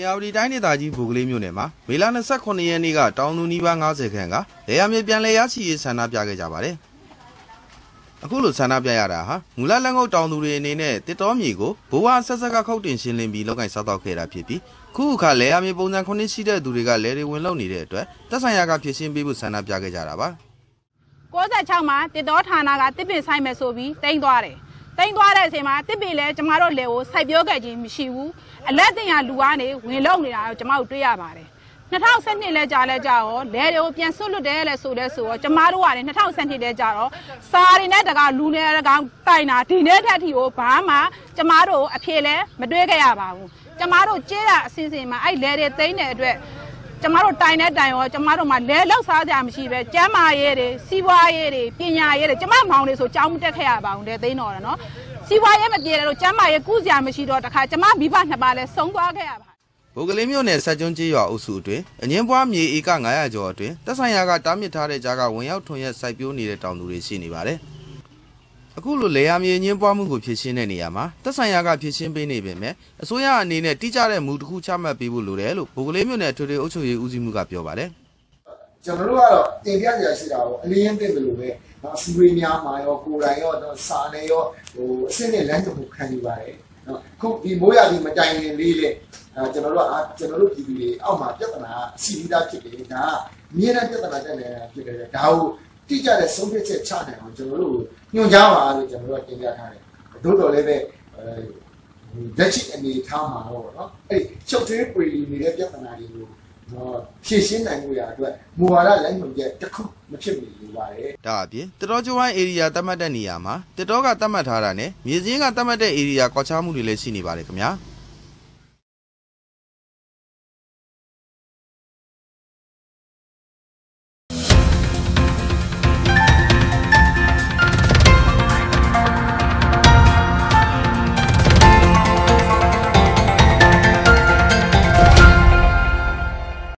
ယာဝတီတိုင်းဒေသကြီးဘူကလေးမြို့နယ်မှာမေလ29ရက်နေ့ကတောင်သူနီးပါး90ခန့်ကလေယာမြေပြန်လည်ရရှိရေးဆန္ဒပြခဲ့ကြပါတယ်။အခုလိုဆန္ဒပြရတာဟာမူလလက်ငုပ်တောင်သူတွေအနေနဲ့တစ်တော်မြေကိုဘိုးဘွားဆက်ဆက်ကခုတ်တင်ရှင်းလင်းပြီးလောက်ကင်စားတော့ခဲ့တာဖြစ်ပြီးခုအခါလေယာမြေပုံစံ9ရှိတဲ့သူတွေကလေတွေဝင်လုံနေတဲ့အတွက်တက်ဆိုင်ရာကဖြစ်ရှင်းပေးဖို့ဆန္ဒပြခဲ့ကြတာပါ။96မှာတစ်တော်ဌာနကတစ်ပင်ဆိုင်မယ်ဆိုပြီးတိမ့်သွားတယ်။တိမ့်သွားတဲ့အချိန်မှာတစ်ပင်လဲကျမတို့လေကိုစိုက်ပြောခဲ့ခြင်းမရှိဘူး။အလက်တင်ရလူကနေဝင်လုံနေတာကိုကျမတို့တွေ့ရပါတယ်။2012လဲကြာလဲကြာရောလဲတွေကိုပြန်ဆွတ်လွတ်တယ်လဲဆိုတော့ကျမတို့ကလည်း2012လဲကြာတော့စာရီနဲ့တကောင်လူနဲ့တကောင်တိုင်တာဒီနေ့ထက်ထိကိုဘာမှကျမတို့အဖြေလဲမတွေ့ခဲ့ရပါဘူး။ကျမတို့ကြေးတာအစင်းစင်မှာအဲ့လဲတွေသိမ်းတဲ့အတွက်ကျမတို့တိုင်တဲ့တိုင်ရောကျမတို့မှလဲလောက်စားကြမရှိပဲကျမ်းမာရေးတွေစီးပွားရေးတွေပညာရေးတွေကျမမောင်တွေဆိုကြောင်းမတက်ခဲ့ရပါဘူးတဲ့သိန်းတော်တယ်နော်စီးပွားရေးမပြေတယ်လို့ကျမ်းမာရေးကုစရာမရှိတော့တခါကျမမိဘနှစ်ပါးလဲဆုံးသွားခဲ့ရပါဘူကလေးမြို့နယ်ဆက်ကျွန်းကျေးရွာအုပ်စုအတွင်းအငင်းပွားမြေဧက900ကျော်အတွင်းတက်ဆိုင်ရာကတားမြစ်ထားတဲ့ကြားကဝင်ရောက်ထွန်ရက်စိုက်ပျိုးနေတဲ့တောင်သူတွေရှိနေပါတယ်အခုလိုလေယာမြေအငင်းပွားမှုကိုဖြည့်ရှင်းတဲ့နေရာမှာတက်ဆိုင်ရာကဖြည့်ရှင်းပေးနေပေမဲ့အစိုးရအနေနဲ့တိကျတဲ့မူတစ်ခုချမှတ်ပေးဖို့လိုတယ်လို့ဘူကလေးမြို့နယ်ထွေထွေအုပ်ချုပ်ရေးဦးစီးမှုကပြောပါတယ်ကျွန်တော်တို့ကတော့တင်ပြကြရရှိတာကိုအလင်းတင်တယ်လို့ပဲအစည်းအဝေးများမှာရောကိုယ်တိုင်ရောစာနဲ့ရောအစစ်နဲ့လမ်းကြုံမှုခံယူပါတယ်နော်ခုဒီမိုးရသည်မတိုင်ခင်လေးလေကျွန်တော်တို့ပြည်သူတွေအောက်မှာပြဿနာရှိပြီးသားဖြစ်တယ်ဒါကမြေနဲ့ပြဿနာတက်နေတာဖြစ်တယ်ဒါကိုတိကျတဲ့ဆုံးဖြတ်ချက်ချနိုင်အောင်ကျွန်တော်တို့ညွှန်ကြားပါလို့ကျွန်တော်တို့တင်ပြထားတယ်သို့တော်လည်းပဲလက်ရှိအနေထားမှာတော့နော်အဲ့ချုပ်သေးပွေနေတဲ့ပြဿနာတွေကိုဖြည့်ရှင်းနိုင်မှုရအတွက်မူဝါဒလမ်းညွှန်ချက်တစ်ခုမဖြစ်မီလိုပါတယ်ဒါအပြင်တတော်ကျွန်းဧရိယာသတ်မှတ်တဲ့နေရာမှာတတော်ကသတ်မှတ်ထားတာနဲ့မြေစင်းကသတ်မှတ်တဲ့ဧရိယာကွာခြားမှုတွေလည်းရှိနေပါတယ်ခင်ဗျာ